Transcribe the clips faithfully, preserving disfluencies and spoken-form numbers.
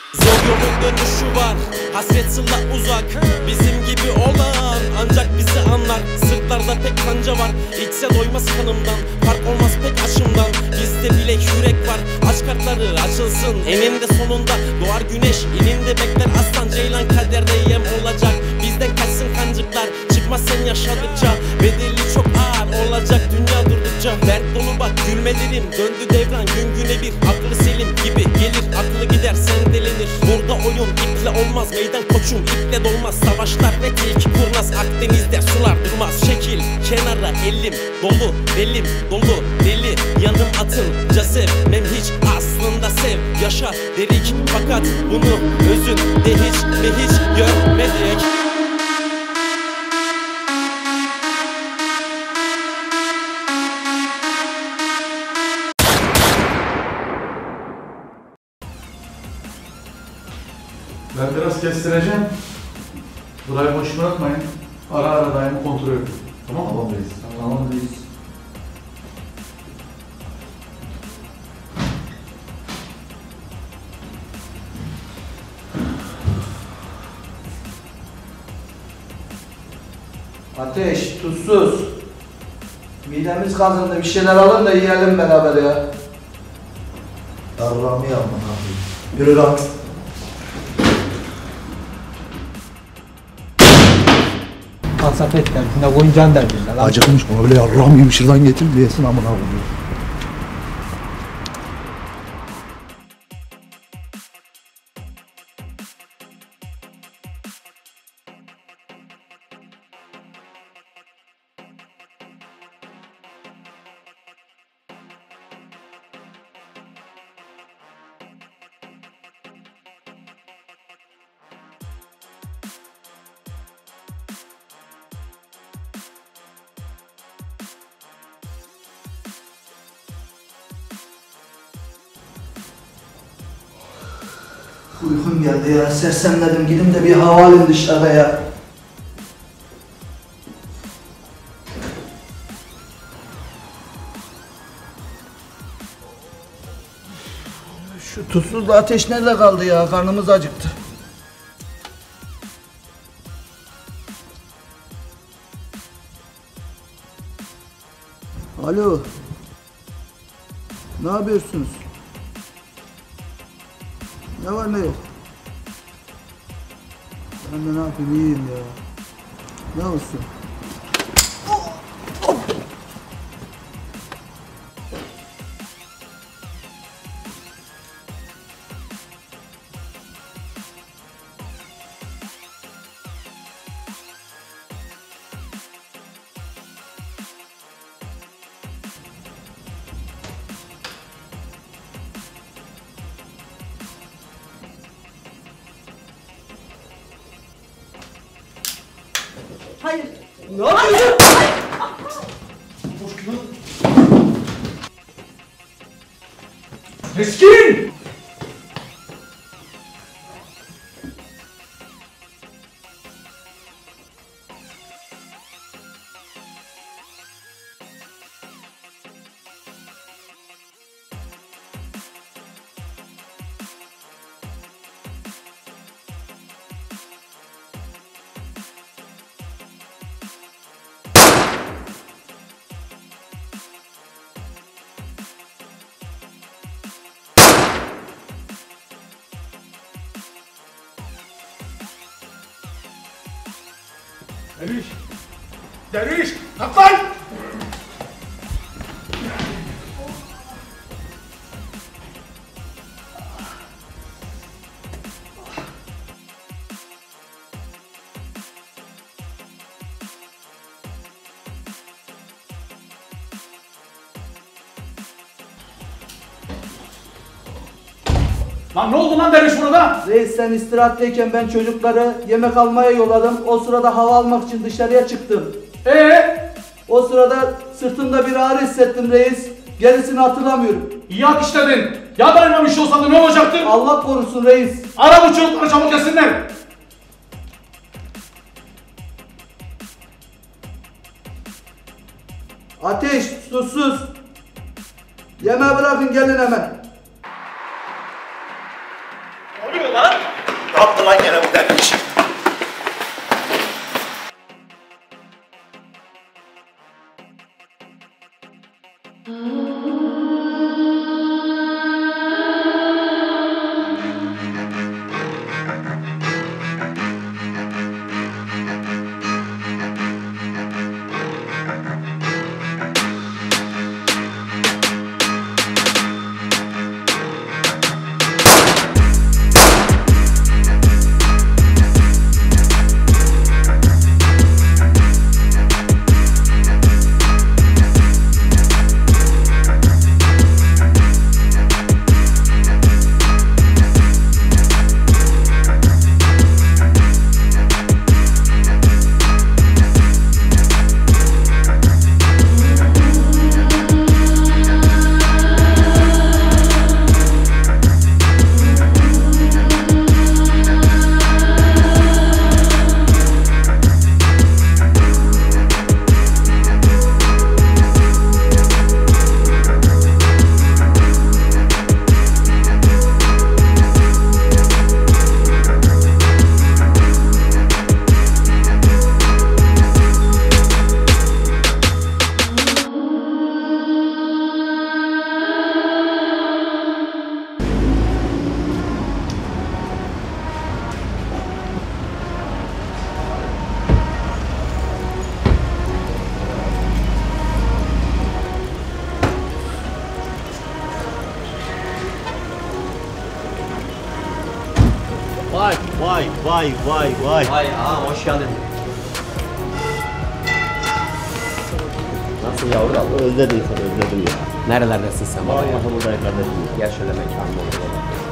Zor yolun dönüşü var, hasret sıla uzak. Bizim gibi olan ancak bizi anlar. Sırtlarda pek kanca var, içse doymaz kanımdan. Fark olmaz pek aşımdan, bizde bile yürek var. Aç kartları açılsın, eninde sonunda doğar güneş. İninde bekler aslan ceylan, kaderde yem olacak. Bizden kaçsın kancıklar, çıkmaz sen yaşadıkça. Bedeli çok ağır olacak dünya durdukça. Dert dolu bak gülmelerim, döndü devran gün güne bir. Aklı selim gibi gelir, aklı gider sendelenir. Burada oyun iple olmaz, meydan koçum iple dolmaz. Savaşlar ve tilki kurnaz, Akdeniz'de sular durmaz. Çekil kenara elim dolu, belim dolu deli. Yanım atınca sevmem hiç, aslında sev yaşa dedik. Fakat bunu özünde hiç mi hiç görmedik. Ben biraz kestireceğim. Burayı boş bırakmayın. Ara ara daimi kontrol edin. Tamam mı? Tamam reis. Tamam reis. Ateş, tuzsuz. Midemiz kazındı, bir şeyler alın da yiyelim beraber ya. Yarrağımı yapma abi. Yürü lan. Kasap et derdinde, koyuncan derdinde lan. Acıkmış mı? Öyle yarrağımı yiyeyim şuradan getir diyesin amına koyayım. Uykum geldi ya, seslenmedim, gidin de bir hava alayım dışarıda ya. Şu tuzsuzla ateş nerede kaldı ya, karnımız acıktı. Alo. Ne yapıyorsunuz? Ne var ne yok? Ben de ne yapayım, iyiyim ya. Ne olsun? Hayır. Ne yapıyorsun? Meskin! Derviş! Derviş! Kalk lan! Lan ne oldu lan Derviş burada? Reis, sen istirahatteyken ben çocukları yemek almaya yolladım. O sırada hava almak için dışarıya çıktım. Ee? O sırada sırtımda bir ağrı hissettim reis. Gerisini hatırlamıyorum. İyi hak işledin. Ya dayanmamış olsaydı ne olacaktı? Allah korusun reis. Ara bu çocukları çabuk gelsinler. Ateş, susuz. Yemeği bırakın, gelin hemen. Ne oluyor lan? lan gene bu derviş. Vay vay vay vay vay. Vay ağam hoş geldin. Nasıl yavrum? Özledim seni, özledim ya. Nerelerdesin sen baba? Vallahi buradayım kardeşim ya. Gel şöyle mekanıma olur.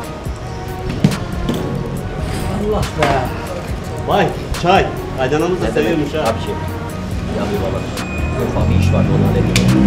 Allah be. Vay çay. Aydanamız da seviyormuş ha. Tabii ki. Yanıyor baba. Ufak bir iş var ona demiyorum.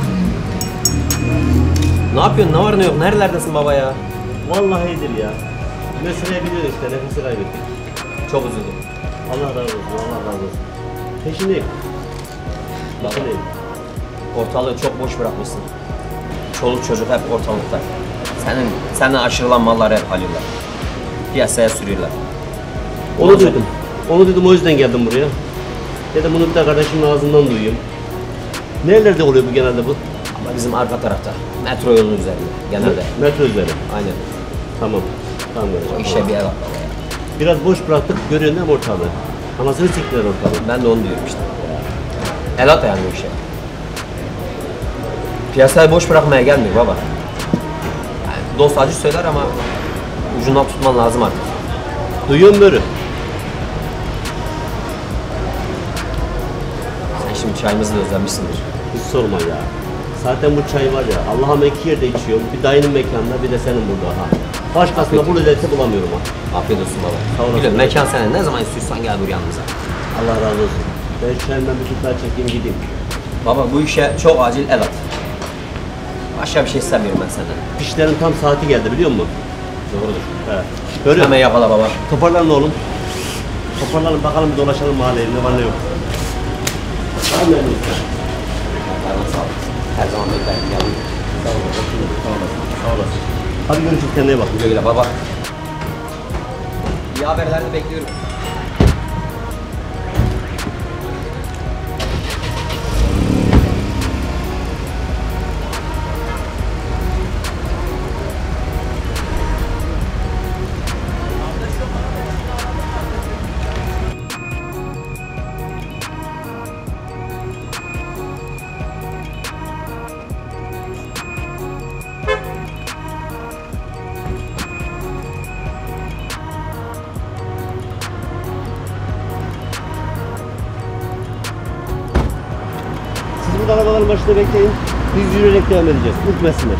Ne yapıyorsun? Ne var ne yok? Nerelerdesin baba ya? Vallahi iyidir ya. Meseleyi biliyorsun işte, nefesi kaybettik. Çok üzüldüm. Allah razı olsun, Allah razı olsun. Peşindeyim. Peşindeyim. Ortalığı çok boş bırakmışsın. Çoluk çocuk hep ortalıkta. Senin, senden aşırılan malları hep alıyorlar. Piyasaya sürüyorlar. Onu duydum. Onu duydum, o yüzden geldim buraya. Dedim bunu bir de kardeşimin ağzından duyayım. Nerelerde oluyor bu genelde bu? Ama bizim arka tarafta. Metro yolunun üzerinde. Genelde. Metro üzeri. Aynen. Tamam. Tamam O böyle. işe bir el at baba ya. Biraz boş bıraktık, görüyorsun değil mi ortalığı? Anasını siktiler ortalığı. Ben de onu diyorum işte. El at yani bu işe. Piyasayı boş bırakmaya gelmiyor baba. Yani dost acı söyler ama ucundan tutman lazım artık. Duyuyorum böyle. Sen şimdi çayımızı da özlemişsindir. Hiç sorma ya. Zaten bu çay var ya, Allah'ım iki yerde içiyorum. Bir dayının mekanında, bir de senin burada ha. Başkasında bu lezzeti bulamıyorum ha. Afiyet olsun baba. Sağ olasın. Biliyorum mekan senin. Ne zaman istiyorsan gel buraya yanımıza. Allah razı olsun. Ben çayımdan bir tutar çekeyim gideyim. Baba bu işe çok acil el at. Başka bir şey istemiyorum ben senden. İşlerin tam saati geldi biliyor musun? Doğrudur. Evet. Böyle Hemen yakala baba. toparlanın oğlum. Toparlanın bakalım bir dolaşalım mahalleye ne var ne yok. Tamam mı? Hayvan sağ ol. Her zaman beklerim. Gel. Sağ olasın. Sağ olasın. Sağ olasın. Hadi görüşürüz, kendine iyi bak. Güle güle baba. İyi haberlerini bekliyorum. Siz burada arabaların başında bekleyin. Biz yürüyerek devam edeceğiz. Ürkmesinler.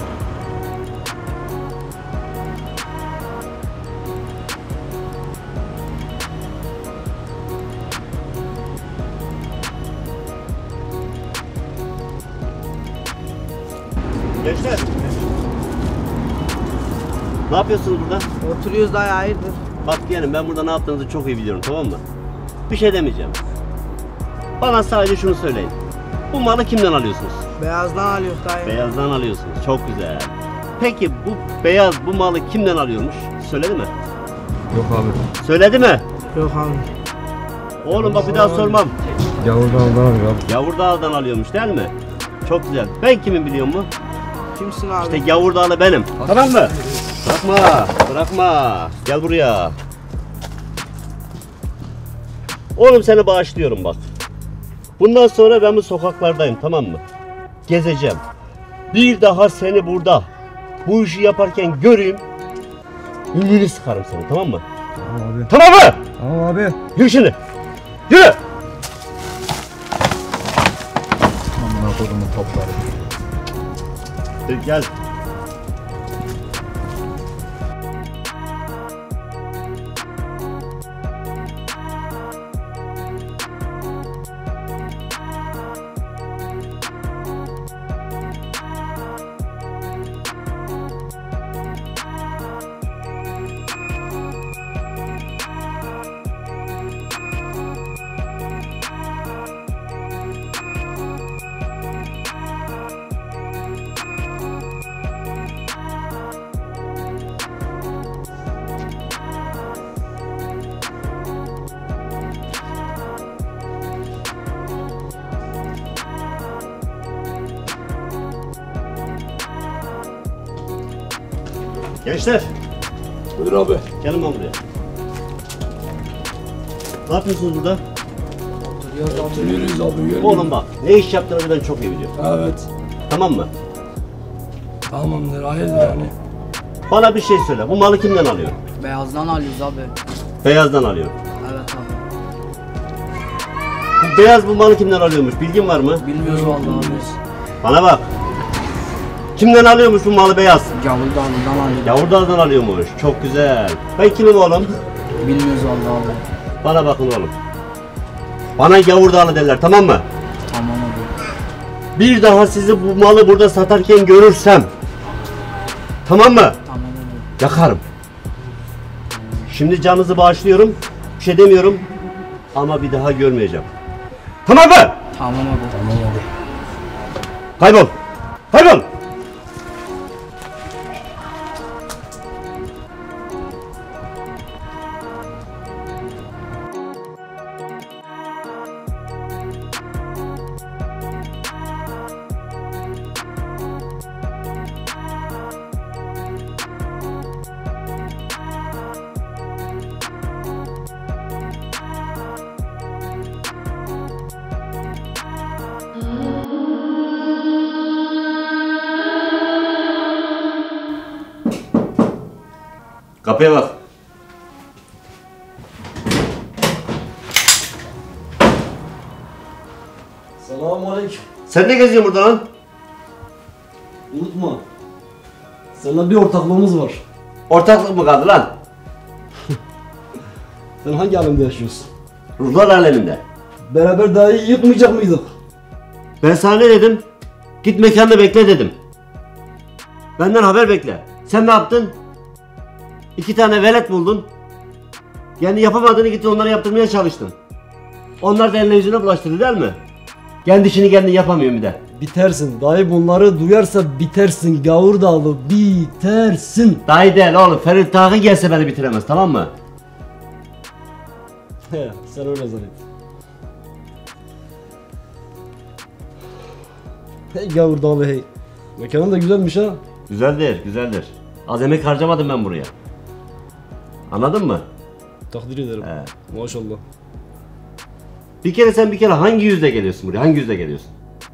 Gençler. Ne yapıyorsunuz burada? Oturuyoruz dayı, hayırdır? Bak yeğenim, ben burada ne yaptığınızı çok iyi biliyorum, tamam mı? Bir şey demeyeceğim. Bana sadece şunu söyleyin. Bu malı kimden alıyorsunuz? Beyazdan alıyoruz dayı. Beyazdan alıyorsunuz. Çok güzel. Peki bu beyaz bu malı kimden alıyormuş? Söyledi mi? Yok abi. Söyledi mi? Yok abi. Oğlum bak bir daha sormam. Yavurdağ'dan alıyor abi. Yavurdağ'dan alıyormuş değil mi? Çok güzel. Ben kimin biliyor musun? Kimsin abi? İşte Yavurdağlı benim. Tamam mı? Bırakma, bırakma. Gel buraya. Oğlum seni bağışlıyorum bak. Bundan sonra ben bu sokaklardayım, tamam mı? Gezeceğim. Bir daha seni burada bu işi yaparken göreyim. Ümrünü sıkarım seni, tamam mı? Tamam abi. Tamam mı? Tamam abi. Yürü şimdi. Yürü. Amına kodumun topları. Dur, gel. Gençler, Buyur abi. gelin lan buraya. Ne yapıyorsunuz burada? Oturuyoruz abi. Yürü. Oğlum bak, ne iş yaptığını ben çok iyi biliyorum. Evet. Tamam mı? Tamamdır. Hayırdır yani? Bana bir şey söyle, bu malı kimden alıyor? Beyazdan alıyoruz abi. Beyazdan alıyor. Evet abi. Bu beyaz bu malı kimden alıyormuş, bilgin var mı? Bilmiyoruz vallahi abi. Bana bak. Kimden alıyormuş bu malı beyaz? Gavurdağlı'dan alıyoruz. Yavurdağ'dan alıyormuş, çok güzel. Ben kimim oğlum? Bilmiyoruz vallahi abi. Bana bakın oğlum. Bana Yavurdağlı derler, tamam mı? Tamam abi. Bir daha sizi bu malı burada satarken görürsem, tamam mı? Tamam abi. Yakarım. Şimdi canınızı bağışlıyorum. Bir şey demiyorum. Ama bir daha görmeyeceğim. Tamam mı? Tamam abi. Tamam abi. Kaybol. Kaybol. Kapıya bak. Selamünaleyküm. Sen ne geziyorsun burada lan? Unutma. Seninle bir ortaklığımız var. Ortaklık mı kaldı lan? Sen hangi alemde yaşıyorsun? Ruhlar aleminde. Beraber daha iyi yıkmayacak mıydık? Ben sana ne dedim? Git mekanda bekle dedim. Benden haber bekle. Sen ne yaptın? İki tane velet buldun. Yani yapamadığını gittin onları yaptırmaya çalıştın. Onlar da eline yüzüne bulaştırdı değil mi? Kendi işini kendin yapamıyor bir de. Bitersin. Dahi bunları duyarsa bitersin. Gavurdağlı bitersin. Dahi değil oğlum. Ferit Tağ'ı gelse beni bitiremez, tamam mı? He, sen öyle zannet. Hey Gavurdağlı hey. Mekanın da güzelmiş ha. Güzeldir, güzeldir. Az emek harcamadım ben buraya. Anladın mı? Takdir ederim. He. Maşallah. Bir kere sen bir kere hangi yüzle geliyorsun buraya? Hangi yüzle geliyorsun?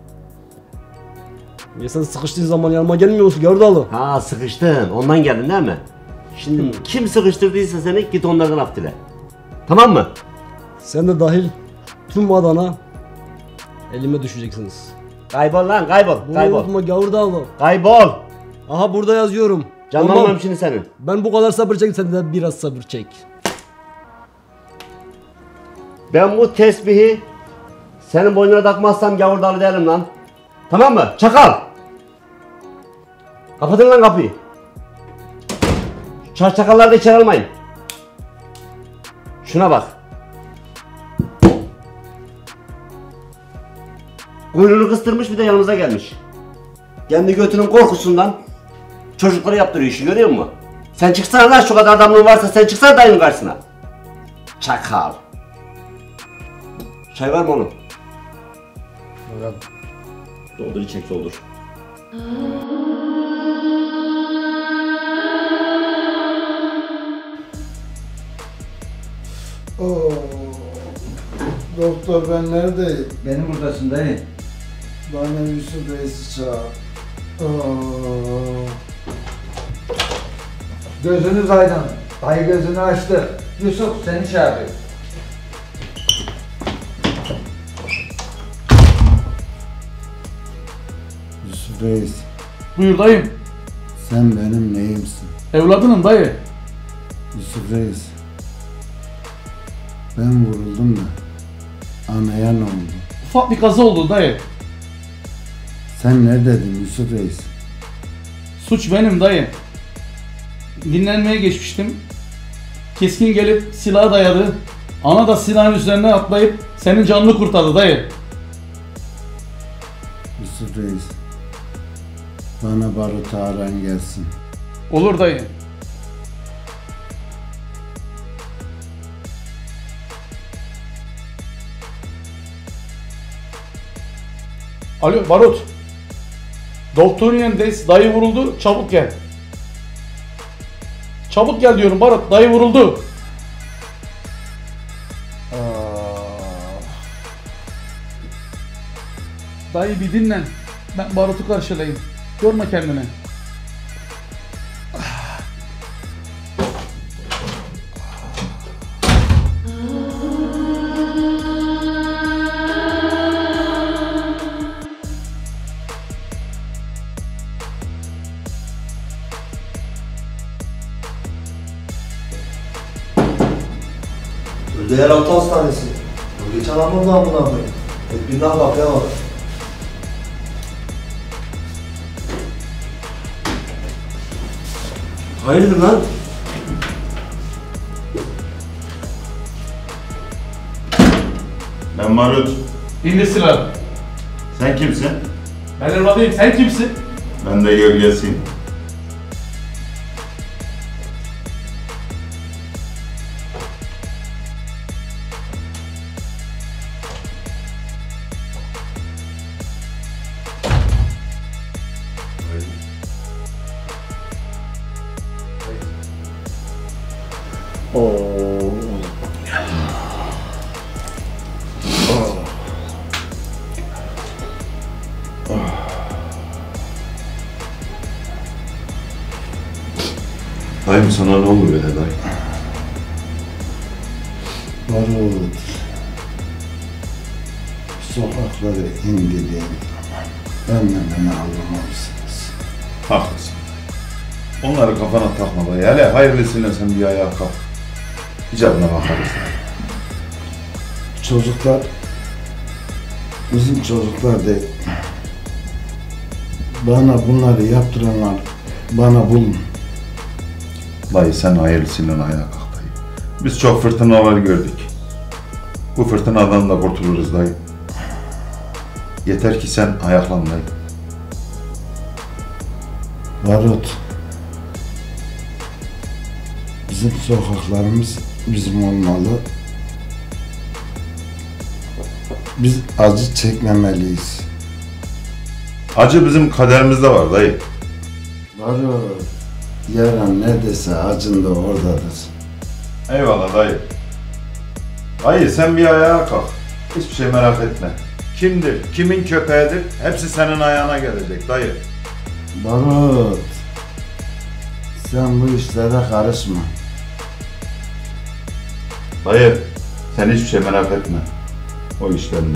Ya sen sıkıştığın zaman yanıma gelmiyor musun Gavurdağlı? Ha, sıkıştın. Ondan geldin değil mi? Şimdi Hmm. kim sıkıştırdıysa seni git onlardan af dile. Tamam mı? Sen de dahil tüm Adana elime düşeceksiniz. Kaybol lan, kaybol. Bunu Kaybol. unutma Gavurdağlı. Kaybol. Aha burada yazıyorum. Canlanmam Tamam. şimdi senin. Ben bu kadar sabır çek, sen de biraz sabır çek. Ben bu tesbihi senin boynuna takmazsam Gavurdağlı değilim lan. Tamam mı? Çakal. Kapatın lan kapıyı. Çar çakalları da içeri almayın. Şuna bak. Kuyruğunu kıstırmış bir de yanımıza gelmiş. Kendi götünün korkusundan çocuklara yaptırıyor işi, görüyor musun? Sen çıksana lan, şu kadar adamlığın varsa sen çıksana dayının karşısına. Çakal. Çay var mı oğlum? Doldur içecek doldur. Oo. Doktor ben neredeyim? Benim buradasın dayı. Bana Yusuf Reis'i çağır. Oo. Gözünüz aydın. Dayı gözünü açtı. Yusuf seni çağırıyor. Yusuf Reis, Buyur dayım. sen benim neyimsin? Evladınım dayı. Yusuf Reis, ben vuruldum da anaya ne oldu? Ufak bir kaza oldu dayı. Sen ne dedin Yusuf Reis? Suç benim dayı. Dinlenmeye geçmiştim. Keskin gelip silahı dayadı. Ana da silahın üzerine atlayıp senin canını kurtardı dayı. Yusuf Reis, bana barutu aran gelsin. Olur dayı. Alo Barut. Doktorun yanındayız. Dayı vuruldu. Çabuk gel. Çabuk gel diyorum Barut. Dayı vuruldu. Dayı bir dinlen. Ben Barut'u karşılayayım. Yorma kendini. Öyle yeraltı hastanesi. O geçen anlamda buna koyayım. Tedbirinden bak ya. Hayırdır lan? Ben Marut. İndir silahı. Sen kimsin? Ben evladıyım. Sen kimsin? Ben de gölgesiyim. Dayım sana ne oluyor öyle dayı? Barut, sokakları indireyim. Benden beni anlamalısınız. Haklısın. Onları kafana takma dayı. Hele hayırlısıyla sen bir ayağa kalk. İcabına bakarız. Çocuklar, bizim çocuklar değil. Bana bunları yaptıranlar bana bulun. Dayı sen hayırlısıyla ayağa kalk dayı. Biz çok fırtınalar gördük. Bu fırtınadan da kurtuluruz dayı. Yeter ki sen ayaklan dayı. Barut, bizim sokaklarımız bizim olmalı. Biz acı çekmemeliyiz. Acı bizim kaderimizde var dayı. Barut, yaran neredeyse acın da oradadır. Eyvallah dayı. Dayı sen bir ayağa kalk. Hiçbir şey merak etme. Kimdir, kimin köpeğidir hepsi senin ayağına gelecek dayı. Barut, sen bu işlere karışma. Dayı sen hiçbir şey merak etme. O işlerinde.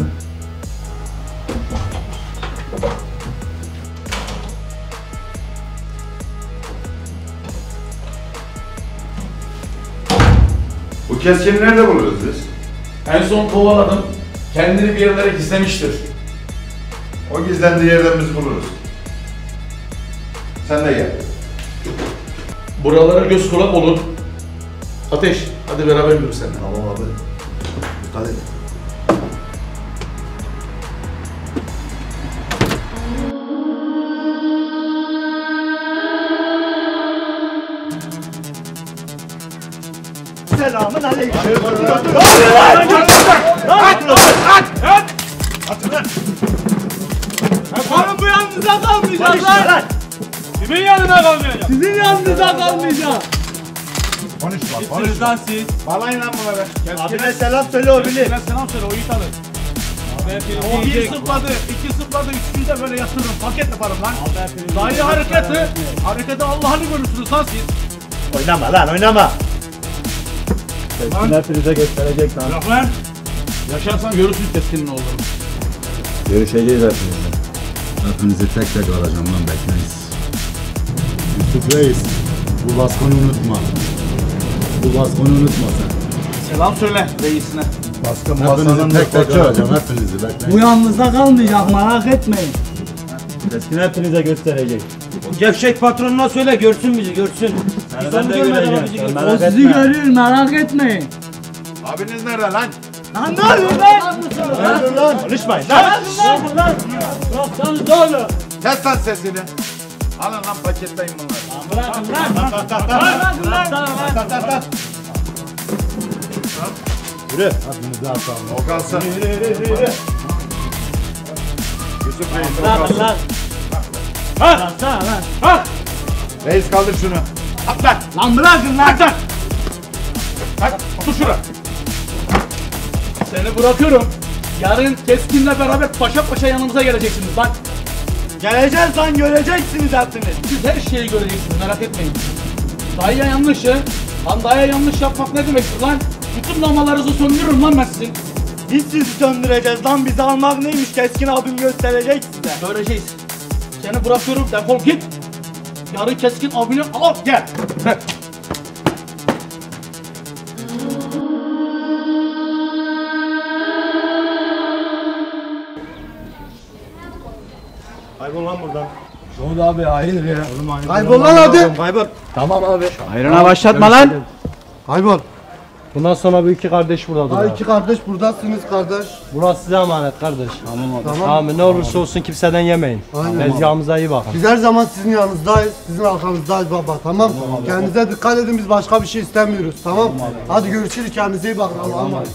Bu keskini nerede buluruz biz? En son kovaladım. Kendini bir yerlere gizlemiştir. O gizlendiği yerden biz buluruz. Sen de gel. Buralara göz kulak olun. Ateş, hadi beraber yürü seninle. Tamam abi. Dikkat et. Selamun aleyküm. Oğlum bu yanınıza kalmayacak lan. Kimin yanına kalmayacak? Sizin yanınıza kalmayacak. Konuşma, Kimsiniz lan siz? Bağlayın lan bunları. Abine selam söyle o bilir. Ben selam söyle, o iyi tanır. O bir sıpladı, iki sıpladı, üçüncü de böyle yatırırım, paket yaparım lan. Dayı hareketi, hareketi Allah'ını görürsünüz lan siz. Oynama lan oynama. Keskin hepinize gösterecek lan. Yok lan. Yaşarsan görürsün Keskin'in olduğunu. Görüşeceğiz hepinizle. Hepinizi tek tek alacağım lan, bekleyiz. Yusuf Reis, bu baskını unutma. Bu baskını unutma sen. Selam söyle reisine. Baskın hepinizi tek tek alacağım, hepinizi bekleyin. Bu yanınızda kalmayacak, merak etmeyin. Keskin hepinize gösterecek. Gevşek patronuna söyle görsün bizi görsün. Seni ben de göreceğim. O sizi görüyor, merak etmeyin. Abiniz nerede lan? Lan ne oluyor lan? Dur lan. Konuşmayın lan. Lan lan. Bıraksanız ne olur? Kes lan sesini. Alın lan paketleyin bunları. Bırakın lan. Bırakın lan. Yürü. Hepinizi atalım. O kalsın. Yürü yürü yürü. Yusuf Reis o Bırakın kalsın. lan. Ha! Lan lan. Reis kaldır şunu. At lan. Lan bırakın lan. Bak, otur şuraya. Seni bırakıyorum. Yarın Keskin'le beraber paşa paşa yanımıza geleceksiniz bak. Geleceğiz lan, göreceksiniz hepiniz. Siz her şeyi göreceksiniz, merak etmeyin. Dayıya yanlışı, lan dayıya yanlış yapmak ne demektir lan? Bütün lamalarınızı söndürürüm lan ben sizin. Biz sizi söndüreceğiz lan, bizi almak neymiş Keskin abim gösterecek size. Göreceğiz. Seni bırakıyorum, defol git. Yarın Keskin abini al gel. Kaybol lan buradan. Ne oldu abi, hayırdır ya? Kaybol lan hadi. Kaybol. Tamam abi. Hayrına başlatma lan. Kaybol. Bundan sonra bu iki kardeş buradadır Ha abi. iki kardeş buradasınız kardeş. Burası size emanet kardeş. Tamam abi. Tamam mı? Ne olursa olsun kimseden yemeyin. Aynen. Tezgahımıza iyi bakın. Biz her zaman sizin yanınızdayız. Sizin arkanızdayız baba. Tamam. Kendinize dikkat edin. Biz başka bir şey istemiyoruz. Tamam. Hadi görüşürüz. Kendinize iyi bakın. Allah'a emanet.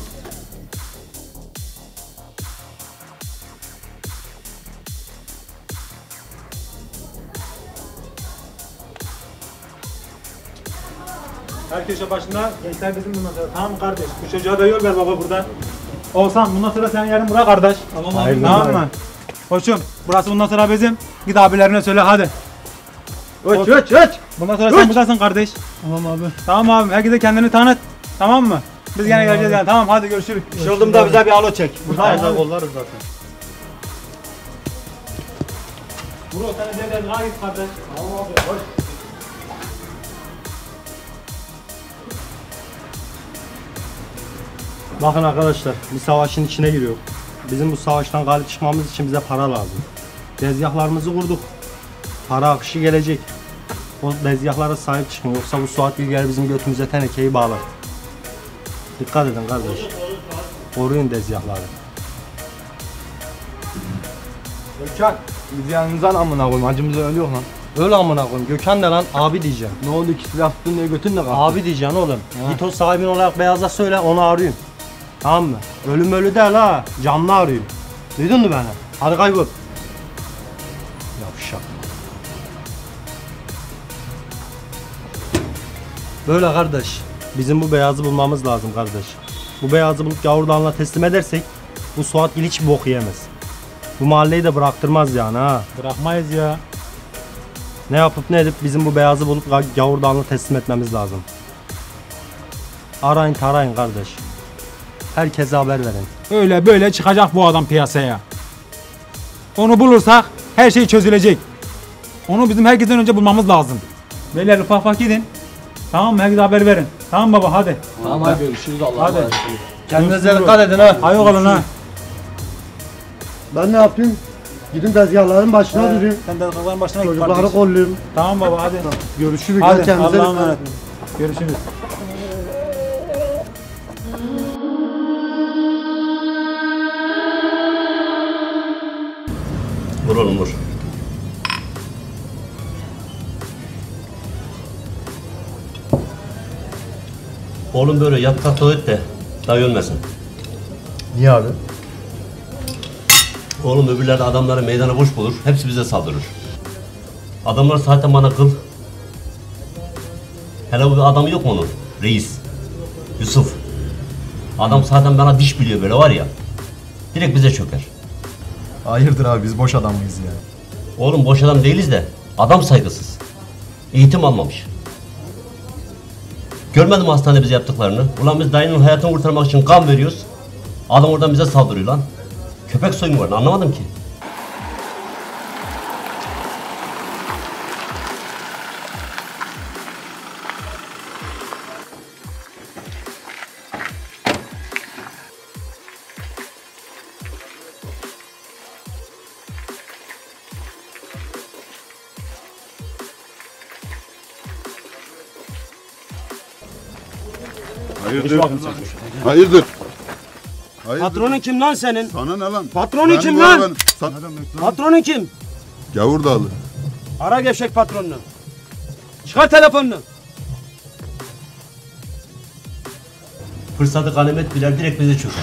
Herkese başında gençler bizim bundan sonra. Tamam mı kardeş? Bu çocuğa da yol ver baba buradan. Olsan bundan sonra sen yarın bırak kardeş. Tamam abi. Hayırlı Tamam olsun. mı? Koçum burası bundan sonra bizim. Git abilerine söyle hadi. Uç uç uç. Bundan sonra sen buradasın kardeş. Tamam abi. Tamam abi. Herkese kendini tanıt. Tamam mı? Biz gene geleceğiz yani. Tamam hadi görüşürüz. Bir şey olduğunda bize bir alo çek. Buradayız da kollarız zaten. Bro sen de gel git kardeş. Tamam abi. Hoş. Bakın arkadaşlar, bir savaşın içine giriyor. Bizim bu savaştan galip çıkmamız için bize para lazım. Tezgahlarımızı kurduk. Para akışı gelecek. O tezgahlara sahip çıkın, yoksa bu Suat Bilger bizim götümüze tenekeyi bağlar. Dikkat edin kardeş. Koruyun tezgahları. Gökhan, biz yanınızdan amına koyayım. Acımıza ölüyor lan. Öyle amına koyayım. Gökhan ne lan? Abi diyeceğim. Ne oldu iki silah tuttun diye götün de kalktı. Abi diyeceksin oğlum. Git o sahibin olarak beyaza söyle, onu arayayım. Tamam mı? Ölüm ölü değil ha. Canlı arayayım. Duydun mu beni? Hadi kaybol. Yavşak. Böyle kardeş. Bizim bu beyazı bulmamız lazım kardeş. Bu beyazı bulup Gavurdağ'ına teslim edersek bu Suatgil hiç bok yiyemez. Bu mahalleyi de bıraktırmaz yani ha. Bırakmayız ya. Ne yapıp ne edip bizim bu beyazı bulup Gavurdağ'ına teslim etmemiz lazım. Arayın tarayın kardeş. Herkese haber verin. Öyle böyle çıkacak bu adam piyasaya. Onu bulursak her şey çözülecek. Onu bizim herkesten önce bulmamız lazım. Beyler ufak ufak gidin. Tamam mı? Herkese haber verin. Tamam baba hadi. Tamam hadi görüşürüz Allah'a Hadi. emanet. Kendinize dikkat edin ha. Hayır olun ha. Ben ne yapayım? Gidin tezgahların başına durayım. Sen de kızların başına git Çocukları kardeş. kollayayım. Tamam baba hadi. Görüşürüz. Hadi Gel kendinize Allah'a dikkat emanet. edin. Görüşürüz. Vur oğlum vur. Oğlum böyle yat kalk et de dayı ölmesin. Niye abi? Oğlum öbürlerde adamları meydana boş bulur, hepsi bize saldırır. Adamlar zaten bana kıl. Hele bu adamı yok mu onun? Reis. Yusuf. Adam zaten bana diş biliyor böyle var ya. Direkt bize çöker. Hayırdır abi biz boş adam mıyız ya? Oğlum boş adam değiliz de adam saygısız. Eğitim almamış. Görmedin mi hastane bize yaptıklarını? Ulan biz dayının hayatını kurtarmak için kan veriyoruz. Adam oradan bize saldırıyor lan. Köpek soyunu var, anlamadım ki. Hayırdır? Hayırdır? Hayırdır? Patronun kim lan senin? Sana ne lan? Patronun Benim kim var lan? ben- Sa- Patronun kim? Gavur Dağlı. Ara gevşek patronunu. Çıkar telefonunu. Fırsatı ganimet biler, direkt bize çöker.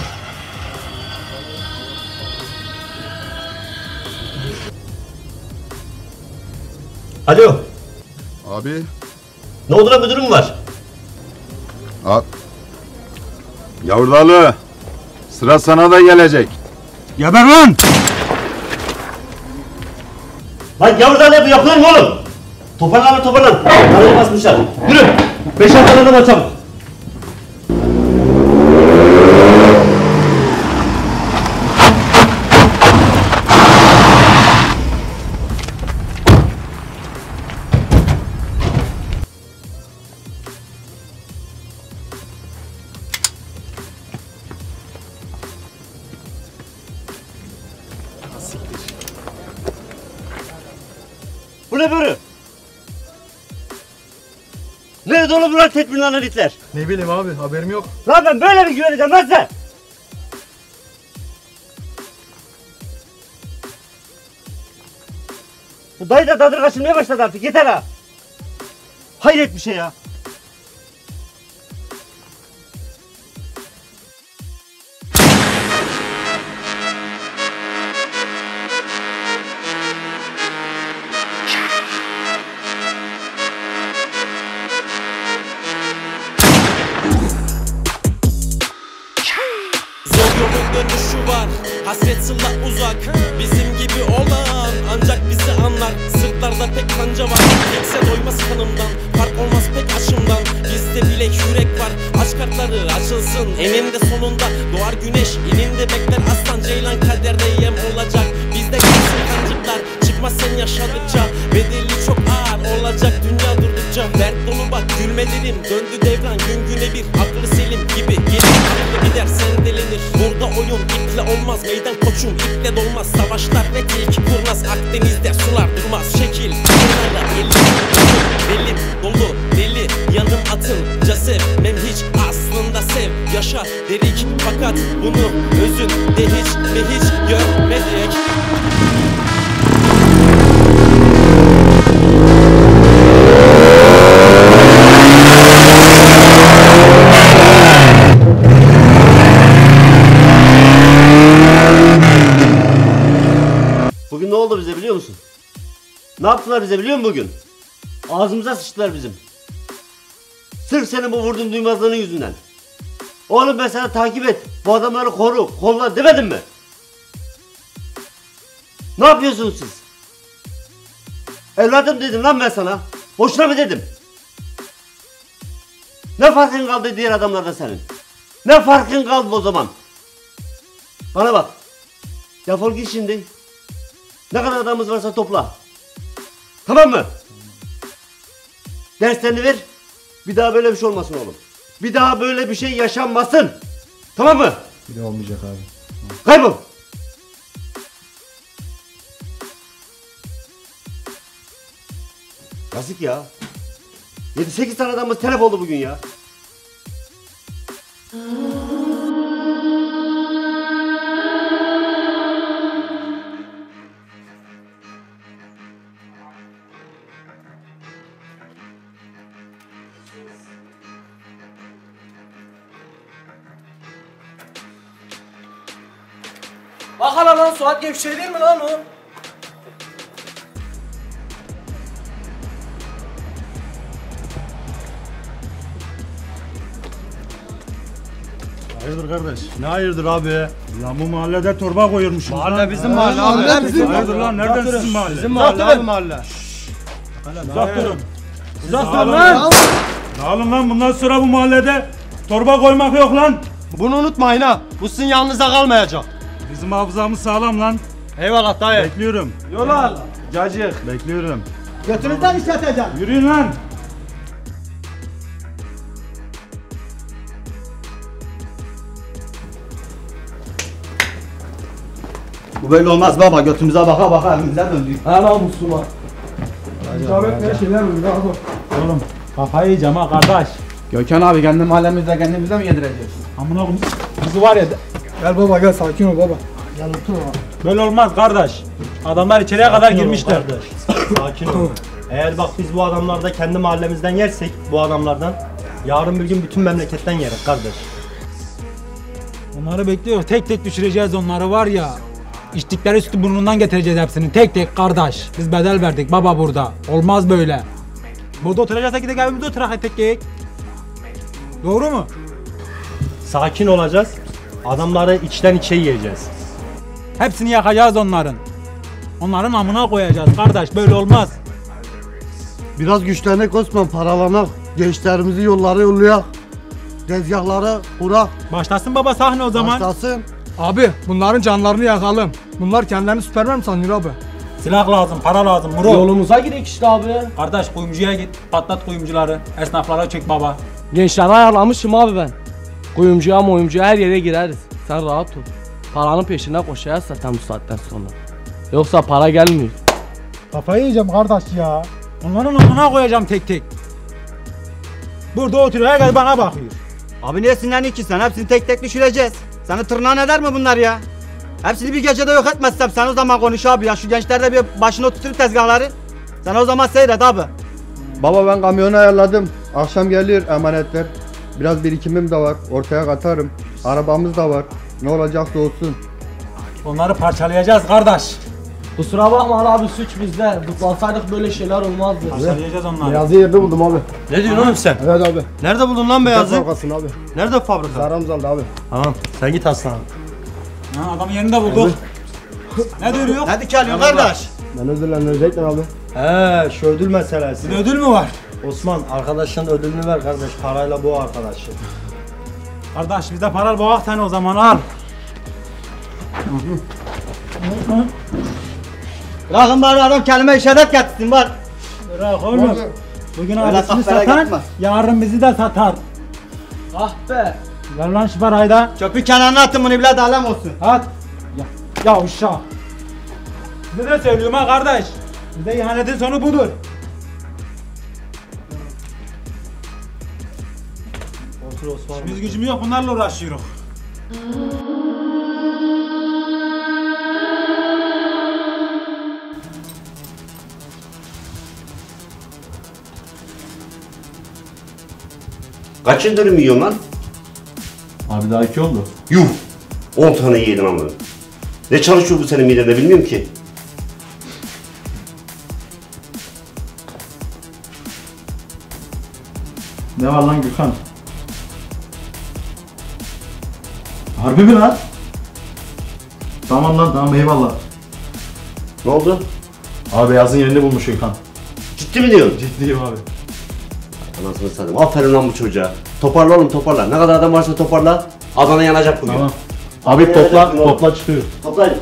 Alo. Abi. Ne oldu lan, müdürüm var? Abi. Gavur Dağlı. Sıra sana da gelecek. Geber lan! Lan gavur dağlı yapı yapılır mı oğlum? Toparlan toparlan. Karayı basmışlar. Yürü. Beş altı adam açalım. Bu ne böyle? Nerede oğlum bunlar tedbirli itler? Ne bileyim abi haberim yok. Lan ben böyle mi güveneceğim lan sen? Bu dayı da dadır kaçırmaya başladı artık, yeter ha. Hayret bir şey ya. Dönüşü var, hasret sıla uzak. Bizim gibi olan ancak bizi anlar. Sırtlarda pek kanca var, yekse doymaz kanımdan. Fark olmaz pek aşımdan, bizde bilek yürek var. Aç kartları açılsın, eninde sonunda doğar güneş. İninde bekler aslan ceylan, kaderde yem olacak. Bizde kalsın kancıklar, çıkmaz sen yaşadıkça. Bedeli çok ağır olacak dünya durdukça. Dert dolu bak gülmelerim, döndü devran gün güne bir. Aklı selim gibi gelir aklı gider sendelenir. Burada oyun iple olmaz, meydan koçum iple dolmaz. Savaşlar ve tilki kurnaz, Akdeniz'de sular durmaz. Şekil kenara elim belim dolu deli, yanım atınca sevmem hiç. Aslında sev yaşa derik, fakat bunu özünde hiç ve hiç görmedik. Bugün ne oldu bize biliyor musun? Ne yaptılar bize biliyor musun bugün? Ağzımıza sıçtılar bizim. Sırf senin bu vurdun duymazlığının yüzünden. Oğlum ben sana takip et. Bu adamları koru, kolla demedim mi? Ne yapıyorsunuz siz? Evladım dedim lan ben sana. Boşuna mı dedim? Ne farkın kaldı diğer adamlardan senin? Ne farkın kaldı o zaman? Bana bak. Defol git şimdi. Ne kadar adamımız varsa topla. Tamam mı? Derslerini ver. Bir daha böyle bir şey olmasın oğlum. Bir daha böyle bir şey yaşanmasın. Tamam mı? Bir de olmayacak abi. Kaybol. Yazık ya. yedi sekiz tane adamımız telef oldu bugün ya. Bak hala lan Suat gibi bir şey değil mi lan o? Hayırdır kardeş? Ne hayırdır abi? Lan bu mahallede torba koyuyormuşsunuz. Mahalle bizim mahalle abi. Mahalle bizim. Hayırdır lan? Nereden sizin mahalle? Bizim mahalle abi mahalle. Uzak durun. Uzak durun lan. Dağılın lan, bundan sonra bu mahallede torba koymak yok lan. Bunu unutmayın ha. Bu sizin yanınıza kalmayacak. Bizim hafızamız sağlam lan. Eyvallah dayı. Bekliyorum. Yol al. Cacık. Bekliyorum. Götünüzden işleteceğim. Yürüyün lan. Bu böyle olmaz baba, götümüze baka baka evimize döndük. Ha lan Müslüman. Oğlum kafayı yiyeceğim ha kardeş. Gökhan abi kendi mahallemizde kendimize mi yedireceğiz? Amına koyayım. Bizi var ya. Gel baba gel sakin ol baba. Gel otur baba. Böyle olmaz kardeş. Adamlar içeriye kadar girmişler. Sakin ol. Eğer bak biz bu adamlarda kendi mahallemizden yersek bu adamlardan yarın bir gün bütün memleketten yeriz kardeş. Onları bekliyor. Tek tek düşüreceğiz onları var ya. İçtikleri sütü burnundan getireceğiz hepsini. Tek tek kardeş. Biz bedel verdik baba burada. Olmaz böyle. Burada oturacaksak gidelim evimizde oturak tek tek. Doğru mu? Sakin olacağız. Adamları içten içe yiyeceğiz. Hepsini yakacağız onların. Onların amına koyacağız kardeş. Böyle olmaz. Biraz güçlenek Osman, paralanak. Gençlerimizi yollara yollayak. Tezgahları kurak. Başlasın baba sahne o zaman. Başlasın. Abi bunların canlarını yakalım. Bunlar kendilerini Süpermen mi sanıyor abi? Silah lazım, para lazım. Muro. Yolumuza girek işte abi. Kardeş kuyumcuya git. Patlat kuyumcuları. Esnaflara çek baba. Gençleri ayarlamışım abi ben. Kuyumcuya moyumcuya her yere gireriz. Sen rahat ol. Paranın peşine koşacağız zaten bu saatten sonra. Yoksa para gelmiyor. Kafayı yiyeceğim kardeş ya. Onların amına koyacağım tek tek. Burada oturuyor, herkes bana bakıyor. Abi niye sinirleniyorsun ki sen? Hepsini tek tek düşüreceğiz. Seni tırnağın eder mi bunlar ya? Hepsini bir gecede yok etmezsem sen o zaman konuş abi ya. Şu gençler de bir başına oturtur tezgahları. Sen o zaman seyret abi. Baba ben kamyonu ayarladım. Akşam gelir emanetler. Biraz birikimim de var. Ortaya katarım. Arabamız da var. Ne olacaksa olsun. Onları parçalayacağız kardeş. Kusura bakma abi, suç bizde. Tutsaydık böyle şeyler olmazdı. Parçalayacağız onları. Beyazı yerde buldum abi. Ne diyorsun oğlum sen? Evet abi. Nerede buldun lan beyazı? Fabrikasın abi. Nerede fabrika? Zaramzal'da abi. Tamam sen git aslanım. Ha, adamın yerini de bulduk. Ne diyor? Hadi geliyor kardeş. Ben ödüllendirecektim abi. He şu ödül meselesi. Bir ödül mü var? Osman arkadaşın ödülünü ver kardeş, parayla bu arkadaşı. Kardeş bizde para boğak sen o zaman al. Bırakın bari adam kelime-i şehadet getirsin var. Bırak oğlum. Bugün Öyle abisini kahvere satan, gitmez. yarın bizi de satar. Ah be. Ver lan şu parayı da. Çöpü kenarına atın, bunu bile de alem olsun. At. Ya, ya uşak. Size de söylüyorum ha kardeş. Bize ihanetin sonu budur. Otur Osman. Biz gücümüz yok, bunlarla uğraşıyoruz. Kaçın dönüm yiyorsun lan? Abi daha iki oldu. Yuh! on tane yedin ama. Ne çalışıyor bu senin midende bilmiyorum ki. Ne var lan Gökhan? Harbi mi lan? Tamam lan tamam eyvallah. Ne oldu? Abi beyazın yerini bulmuş Gökhan. Ciddi mi diyorsun? Ciddiyim abi. Anasını satayım. Aferin lan bu çocuğa. Toparla oğlum toparla. Ne kadar adam varsa toparla. Adana yanacak bugün. Tamam. Abi topla topla çıkıyor. Toplayın.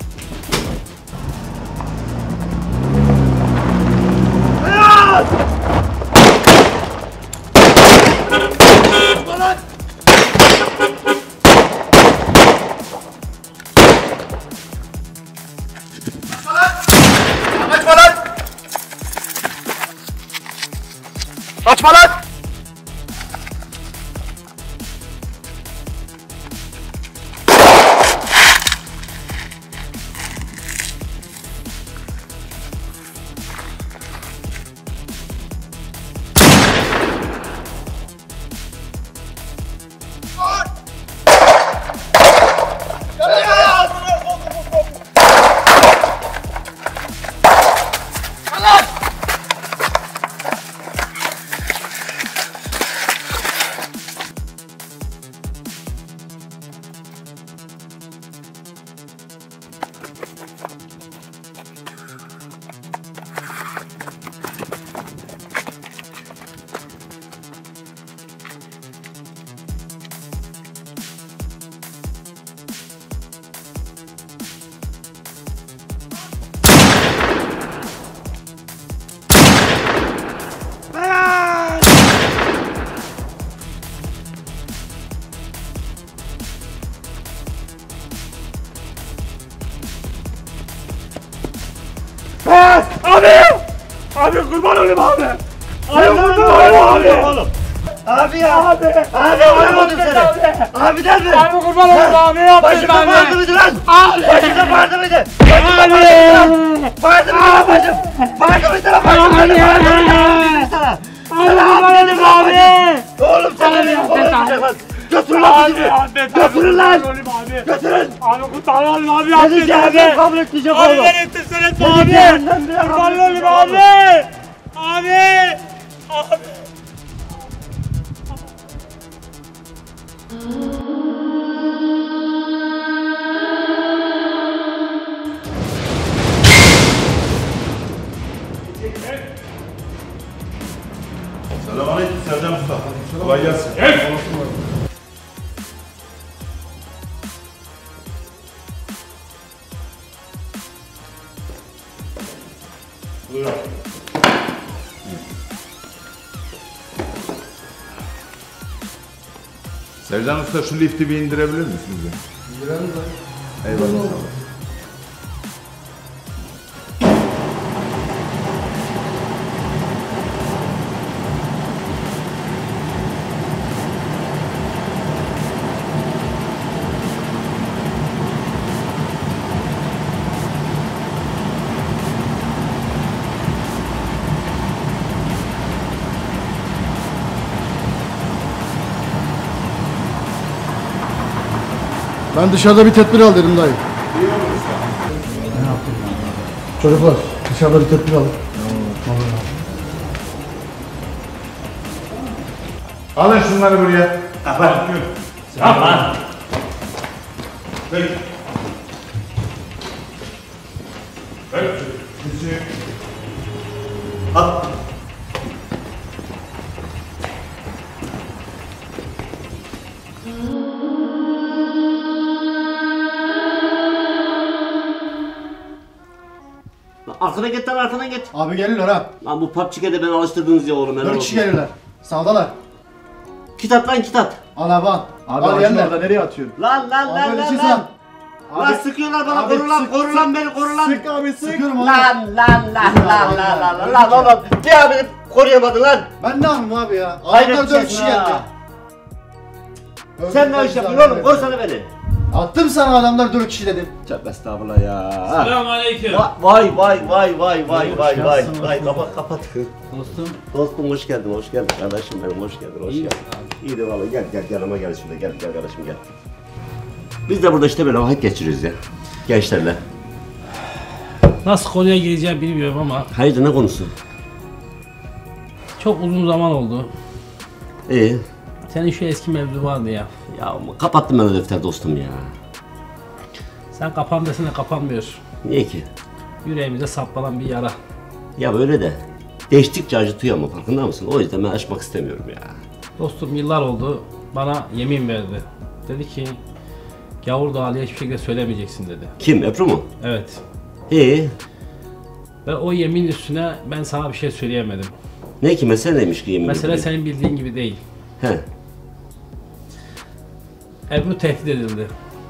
Kaçma lan! Abi! Abi kurban olayım abi! Abi kurban olayım abi! Oğlum! Abi ya! Abi! Abi vuramadım seni! Abi der mi? Abi kurban olayım abi yapma! Başımda vardı mıydı lan? Abi! Başımda vardı mıydı? Abi! Vardı mıydı başım? Vardı mıydı lan başım? Vardı mıydı sana? Abi kurban olayım abi! Oğlum sana bir yapmayacak lan! Götürün lan bizi! Götürün lan! Götürün! Abi kurban olayım abi Seni cehennem kabul etmeyecek oğlum! Abi beni ettirsen etme Seni abi! cehennem bile kabul Kurban olayım etmeyecek abi! oğlum! Abi! Abi! Selamünaleyküm Sercan Usta. Kolay gelsin. Buyurun. Sercan Usta şu lifti bir indirebilir misiniz? İndirelim de. Eyvallah. Ben dışarıda bir tedbir al dedim dayı. Çocuklar dışarıda bir tedbir alın. Alın şunları buraya. Tamam. Tamam. Peki. Peki. At. Arkana git lan arkana git. Abi gelirler ha. Lan bu PUBG'ye de ben alıştırdınız ya oğlum. Dört kişi gelirler. Sağdalar. Kitap lan kitap. Al abi al. Abi al ağacın yerler. orada nereye atıyorsun? Lan lan lan lan lan. Lan sıkıyorlar bana, Abi koru lan, sık, koru lan beni, koru lan. Sık abi sık. Sıkıyorum abi. Lan lan lan lan lan lan lan lan oğlum. Bir abi koruyamadın lan. Ben ne yapayım abi ya? Hayret Adamlar dört bir kişi şey geldi. ha. Sen ne iş yapıyorsun oğlum? Koy sana beni. Attım sana adamlar dört kişi dedim. Tövbe estağfurullah ya. Selamünaleyküm. Vay vay vay vay vay vay vay. Vay kapat kapat. Dostum. Dostum hoş geldin, hoş geldin kardeşim benim, hoş geldin, hoş geldin. İyi de vallahi gel gel yanıma gel şimdi, gel gel kardeşim gel. Biz de burada işte böyle vakit geçiriyoruz ya, gençlerle. Nasıl konuya gireceğim bilmiyorum ama. Hayırdır ne konusu? Çok uzun zaman oldu. İyi. Senin şu eski mevzu vardı ya. Ya kapattım ben o defteri dostum ya. Sen kapan desene kapanmıyor. Niye ki? Yüreğimize saplanan bir yara. Ya böyle de değiştikçe acıtıyor ama farkında mısın? O yüzden ben açmak istemiyorum ya. Dostum yıllar oldu bana yemin verdi. Dedi ki Gavur Dağlı'ya hiçbir şekilde söylemeyeceksin dedi. Kim? Ebru mu? Evet. İyi. Ve o yemin üstüne ben sana bir şey söyleyemedim. Ne ki mesele neymiş ki yemin? Mesele gibi? senin bildiğin gibi değil. He. Ebru tehdit edildi.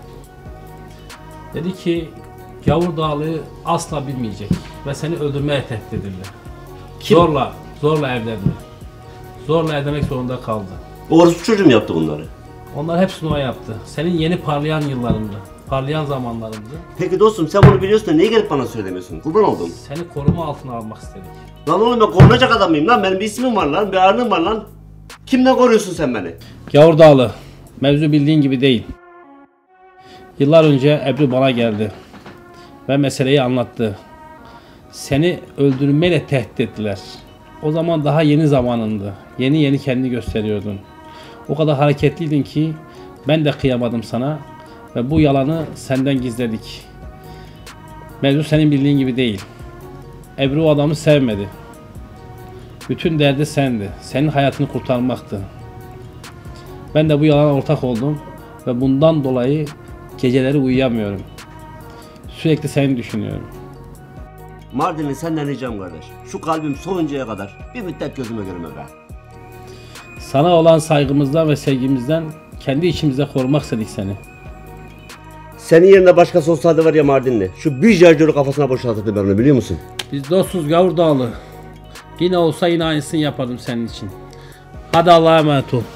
Dedi ki Gavur Dağlı'yı asla bilmeyecek ve seni öldürmeye tehdit edildi. Kim? Zorla, zorla evlendi. Zorla evlenmek zorunda kaldı. Orası çocuğum mu yaptı bunları? Onlar hepsini o yaptı. Senin yeni parlayan yıllarında, parlayan zamanlarında. Peki dostum sen bunu biliyorsun da niye gelip bana söylemiyorsun? Kurban oldum. Seni koruma altına almak istedik. Lan oğlum ben korunacak adam mıyım lan? Benim bir ismim var lan, bir ağırlığım var lan. Kimden koruyorsun sen beni? Gavur Dağlı, mevzu bildiğin gibi değil. Yıllar önce Ebru bana geldi ve meseleyi anlattı. Seni öldürmeyle tehdit ettiler. O zaman daha yeni zamanındı. Yeni yeni kendini gösteriyordun. O kadar hareketliydin ki ben de kıyamadım sana ve bu yalanı senden gizledik. Mevzu senin bildiğin gibi değil. Ebru o adamı sevmedi. Bütün derdi sendi. Senin hayatını kurtarmaktı. Ben de bu yalana ortak oldum ve bundan dolayı geceleri uyuyamıyorum. Sürekli seni düşünüyorum. Mardinli senden ricam kardeş. Şu kalbim soğuncaya kadar bir müddet gözüme görme be. Sana olan saygımızdan ve sevgimizden kendi içimizde korumak istedik seni. Senin yerinde başkası olsaydı var ya Mardinli. Şu bir şarjörü kafasına boşaltırdı ben onu biliyor musun? Biz dostuz Gavurdağlı. Yine olsa yine aynısını yapardım senin için. Hadi Allah'a emanet ol.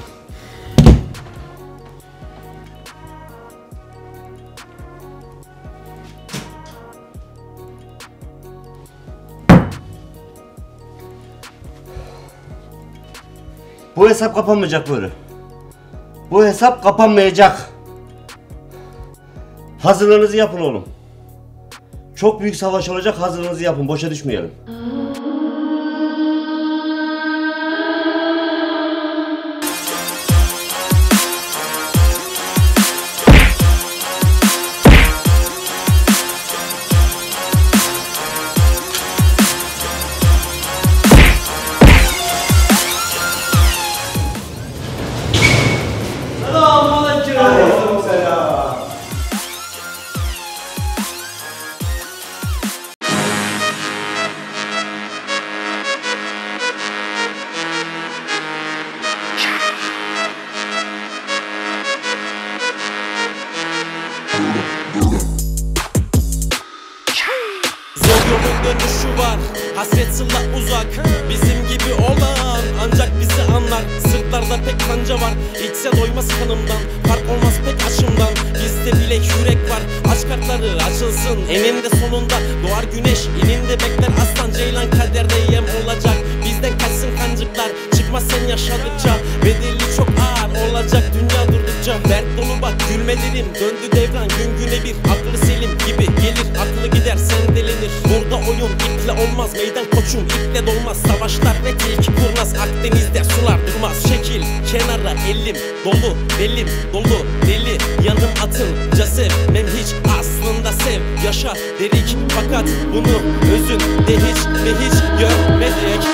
Bu hesap kapanmayacak böyle. Bu hesap kapanmayacak. Hazırlığınızı yapın oğlum. Çok büyük savaş olacak, hazırlığınızı yapın. Boşa düşmeyelim. Zor yolun dönüşü var, hasret sıla uzak. Bizim gibi olan ancak bizi anlar. Sırtlarda pek kanca var, içse doymaz kanımdan. Fark olmaz pek aşımdan, bizde bilek yürek var. Aç kartları açılsın, eninde sonunda doğar güneş. İninde bekler aslan ceylan, kaderde yem olacak. Bizden kaçsın kancıklar, çıkmaz sen yaşadıkça. Bedeli çok ağır olacak dünya durdukça. Dert dolu bak gülmelerim, döndü devran gün güne bir. Aklı selim gibi gelir, aklı gider sendelenir. Burada oyun iple olmaz, meydan koçum iple dolmaz. Savaşlar ve tilki kurnaz, Akdeniz'de sular durmaz. Şekil kenara elim dolu, belim dolu deli. Yanım atınca sevmem hiç, aslında sev yaşa derik. Fakat bunu özünde hiç ve hiç görmedik.